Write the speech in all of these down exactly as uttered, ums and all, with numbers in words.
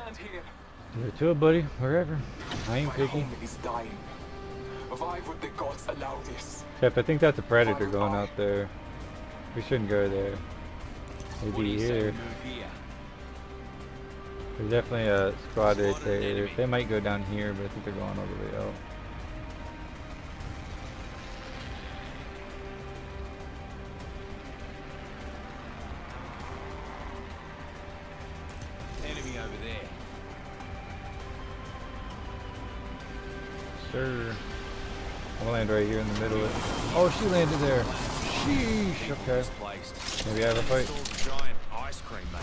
stand here. Do it to it, buddy. Wherever. I ain't My picky. home is dying. Why would the gods allow this? Except I think that's a predator going out there. We shouldn't go there. Maybe here. There's definitely a squad right there. They might go down here, but I think they're going all the way out. Enemy over there. Sure. I'm gonna land right here in the middle. Of oh, she landed there. Sheesh. Okay. Maybe I have a fight. Giant ice cream maker.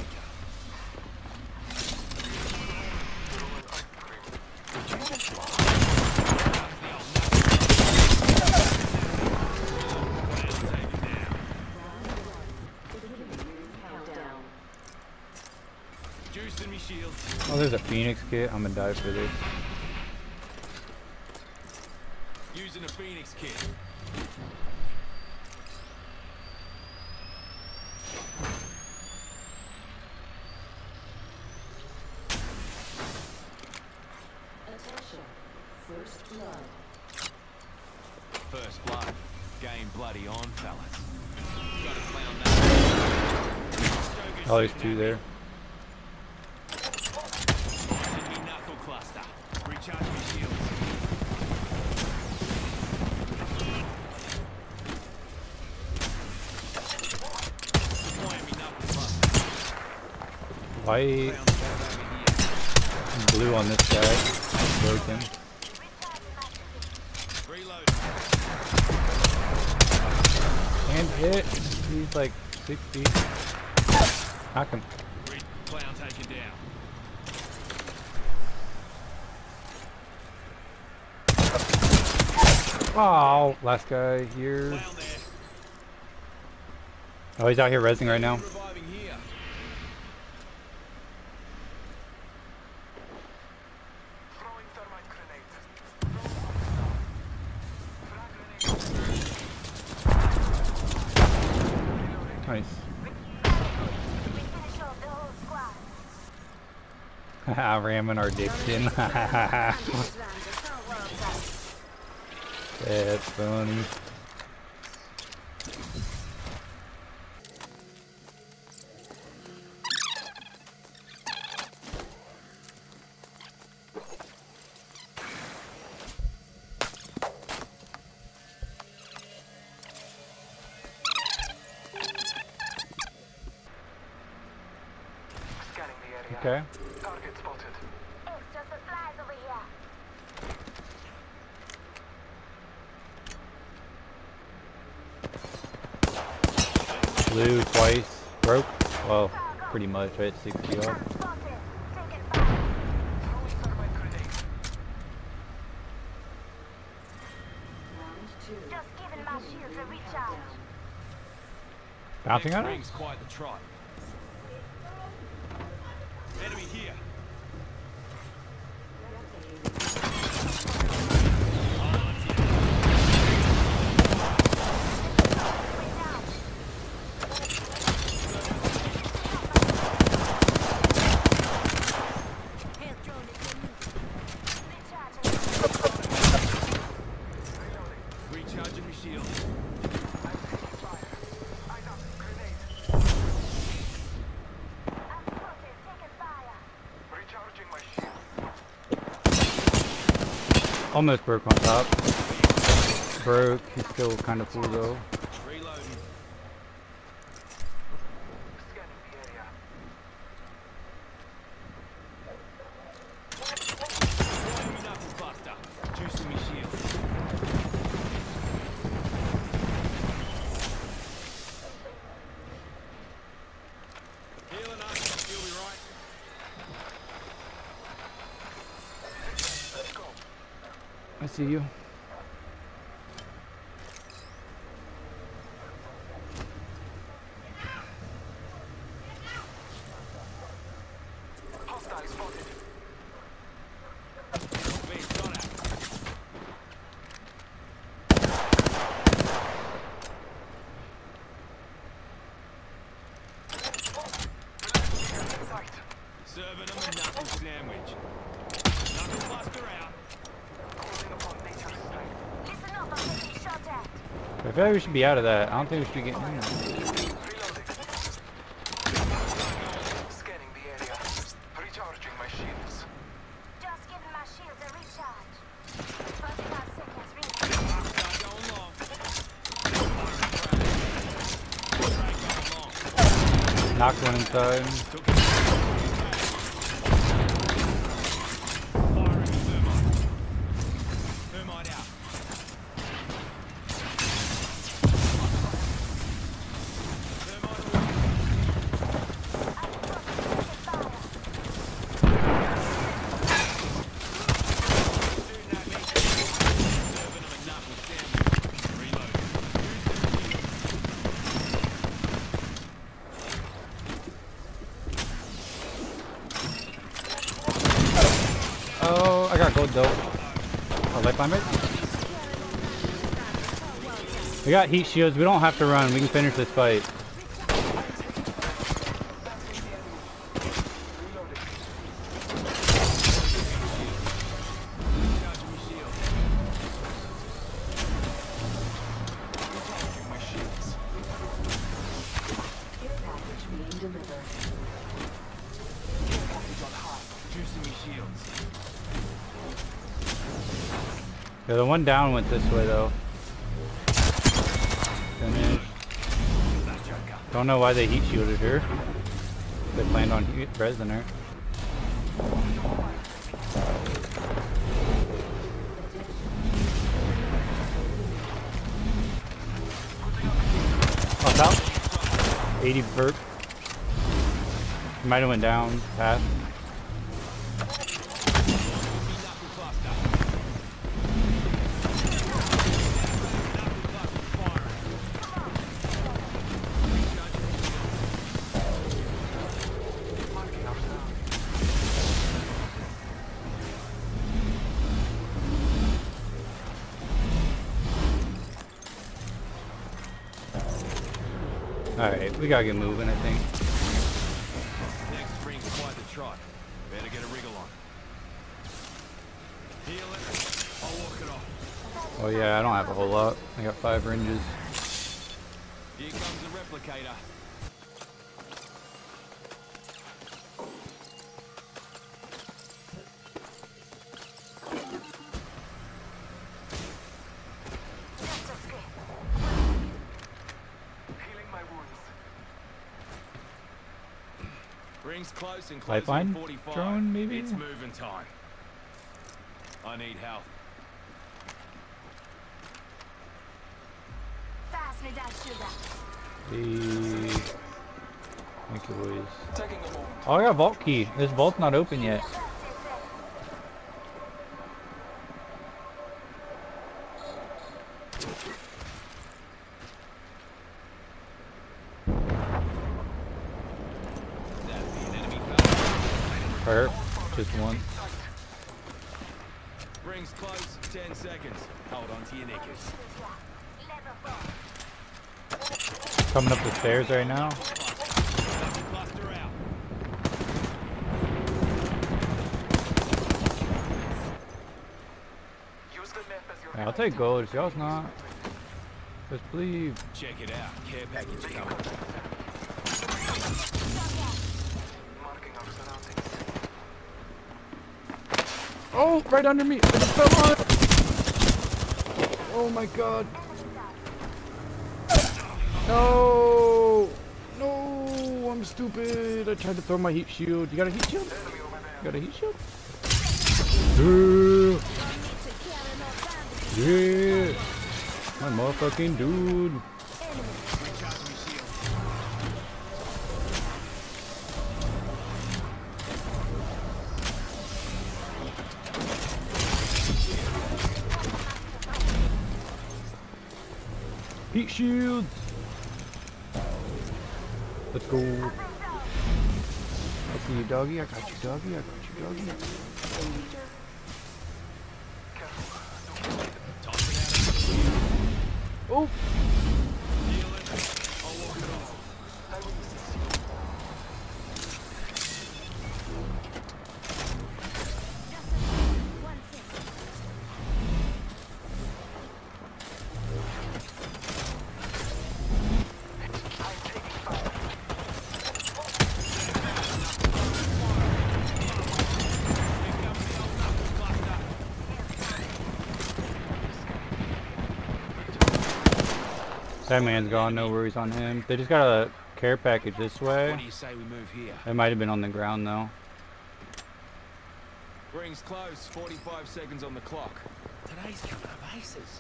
Juicing me shield. Oh, there's a Phoenix kit. I'm gonna die for this. Using a Phoenix kit. Attention. First blood. First blood. Game bloody on, fellas. Gotta clown that. Oh, there's two there. Enemy knuckle cluster. Recharge me shields. White, blue on this guy, broken. And hit. He's like six feet. Knock him. Clown taken down. Oh, last guy here. Oh, he's out here rezzing right now. Reviving here. Throwing thermite grenade. Nice. Haha, ramming our dicks in. That's funny. Scanning the area. Okay. Target spotted. Extra supplies over here. Blue twice. Broke. Well, pretty much, right? sixty up. Spotted. Taking fire. Throwing thermite grenade. Round two. Just giving my shields a recharge. Bouncing Next on it? ring's quite the trot. Enemy here. Recharging my shield. I'm taking fire. I got grenade. I'm spotted. Taking fire. Recharging my shield. Almost broke on top. Broke. He's still kind of full though. Reloading. Scanning the area. Enemy knuckle buster. Juicing me shield. Healing up. You'll be right. Let's go. I see you. Hostile spotted. Being shot at. Sight. Serving them a knuckle sandwich. feel like we should be out of that. I don't think we should be getting in there. Scanning the area. Recharging my shields. Just giving my shields a recharge. forty-five seconds recharge. Going long. Going long. Knocked one inside. Firing the thermite. Thermite out. Thermite away. Doing that means serving them a knuckle sandwich. Reload. Oh, I got gold though. Oh, light climber. We got heat shields. We don't have to run. We can finish this fight. Charging my shield. Recharging my shields. Care package being delivered. Package on high. Juicing my shields. Yeah, the one down went this way though. Finished. Don't know why they heat shielded her. They planned on heat resin her. Oh, top. eighty vert. Might have went down. Pass. Knuckle cluster. Knuckle cluster firing. Marking our ground. Alright, we gotta get moving, I think. Next spring's quite the trot. Better get a wriggle on. Healing. I'll walk it off. Oh yeah, I don't have a whole lot. I got five ranges. Here comes the replicator. Just a script. Healing my wounds. Rings close and close Lifeline in forty-five. drone, maybe? It's moving time. I need help. Pass me that sugar. Hey. Thank you, boys. Taking a moment. Oh, I got vault key. This vault's not open yet. That'd be an enemy fella. Hurt. Just one. Rings close. Ten seconds. Hold on to your knickers. Level four. Coming up the stairs right now. Knuckle cluster out. Use the map as your Yeah, I'll take gold if y'all's not. Just please. Check it out. Care package coming. marking our surroundings. Oh, right under me. I just fell on it. Oh my god. No. No, I'm stupid. I tried to throw my heat shield. You got a heat shield? Enemy over there. You got a heat shield? Yeah. Yeah. My motherfucking dude. Heat shields. Let's go. I see you, doggy. I got you, doggy. I got you, doggy. Oh. That man's gone, no worries on him. They just got a care package this What way. do you say we move here? It might have been on the ground though. Rings close. forty-five seconds on the clock. Today's coming up aces.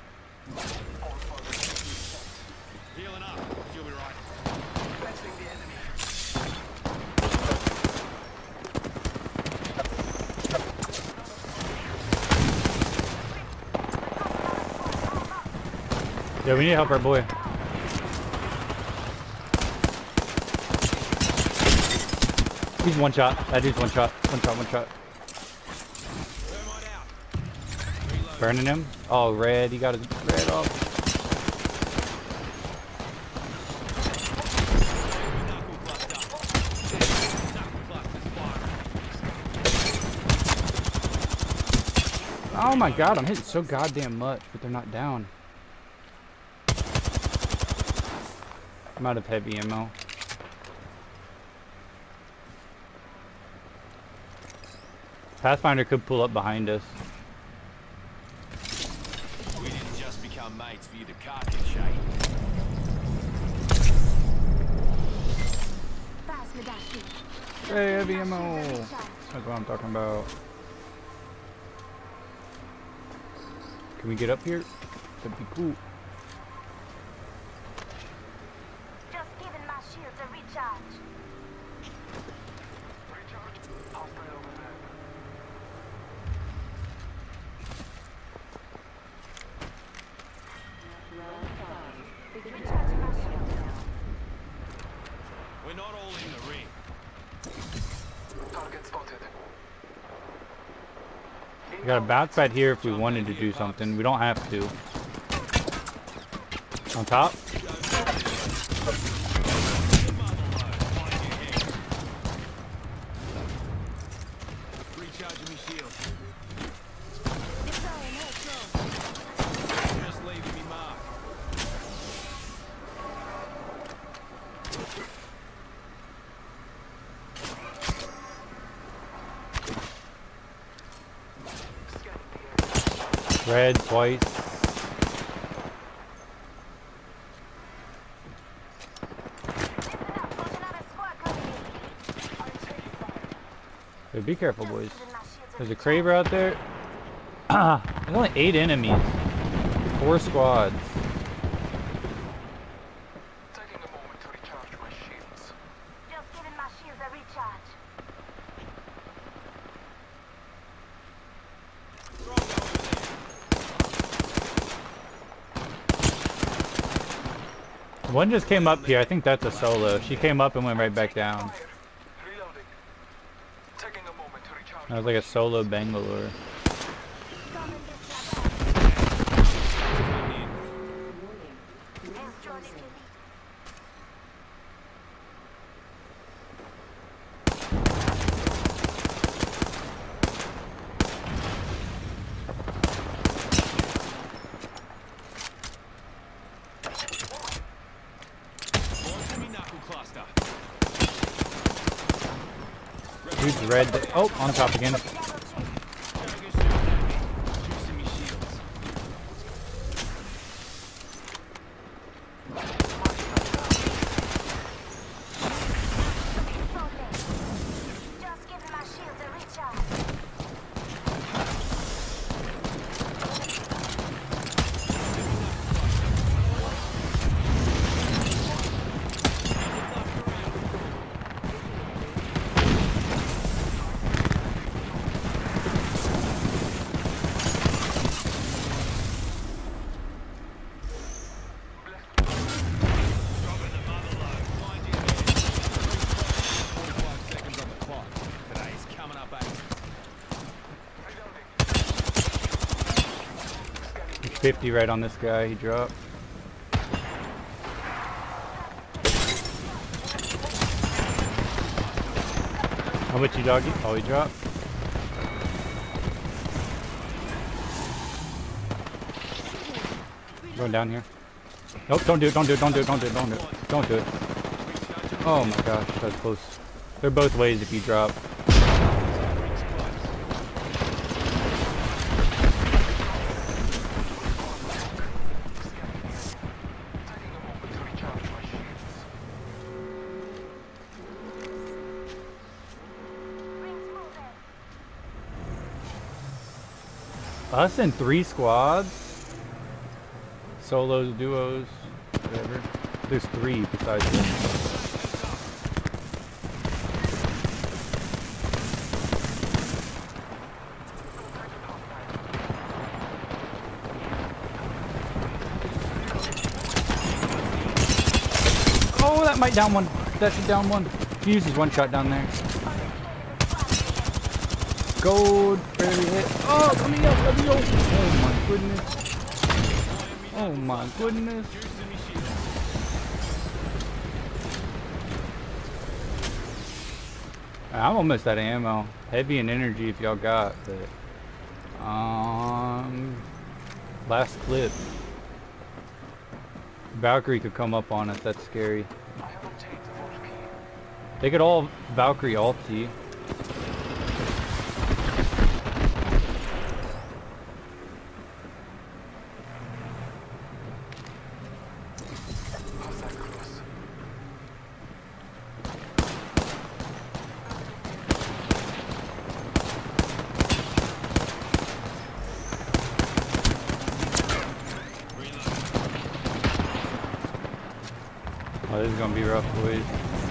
Healing up. You'll be right. Fetching the enemy. Yeah, we need to help our boy. He's one shot. That dude's one shot. One shot, one shot. Thermite out. Reload. Burning him. Oh, red. He got his red off. Knuckle cluster. Knuckle cluster's firing. Oh my god, I'm hitting so goddamn much, but they're not down. I'm out of heavy ammo. Pathfinder could pull up behind us. We didn't just become mates for you to cartridge shape. Pass me that shit. Hey, heavy ammo! That's what I'm talking about. Can we get up here? That'd be cool. Just giving my shields a recharge. Recharge. Hostile over there. Recharging my shields. We're not all in the ring. Target spotted. We got a bounce pad here if we wanted to do something. We don't have to. On top? Recharging me shield. Deploying air drone. Just leaving me mark. Red twice. There's another squad coming in. Hey, be careful, boys. Giving my shields a There's a Kraber out there. There's only eight enemies. Four squads. Taking a moment to recharge my shields. Just giving my shields a recharge. One just came up here. I think that's a solo. She came up and went right back down. Fire. Reloading. Taking a moment to recharge. That was like a solo Bangalore. Come and get your bag. Air drone if you need. Launch me knuckle cluster. Dude's red. Oh, on top again. Double check. Target shooting at me. Juicing me shields. Just giving my shields a recharge. Dropping the mother load. Mind your head. forty-five seconds on the clock. Today's coming up eight. He's fifty right on this guy. He dropped. How much you doggy? Oh, he dropped. Going down here. Nope, don't do it, don't do it, don't do it, don't do it, don't do it. Don't do it. Oh my gosh, that was close. They're both ways if you drop. Rings close. Us in three squads? Solos, duos, whatever. There's three besides this. Oh, that might down one. That should down one. Fuse is one shot down there. Gold, barely hit. Oh, let me go, let me go. Oh my goodness. Oh my goodness. I'm almost out of ammo. Heavy and energy if y'all got, but um last clip. Valkyrie could come up on us, that's scary. I have obtained the vault key. They could all Valkyrie ulti. How's that close? Oh, this is gonna be rough, boys.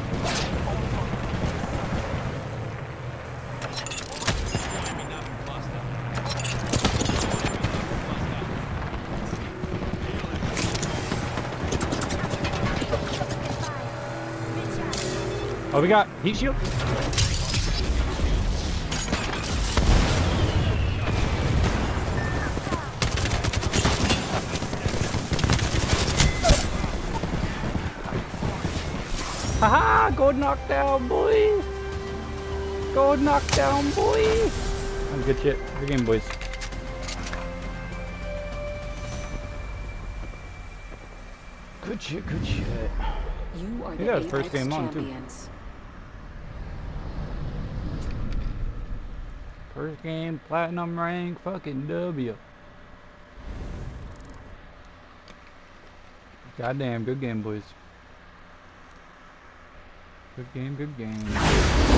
Oh, we got heat shield. Haha, gold knockdown, boys. Gold knockdown, boys. Oh, good shit. Good game, boys. Good shit, good shit. You are You the got Apex first game on, too. champions. First game, platinum rank, fucking W. Goddamn, good game, boys. Good game, good game.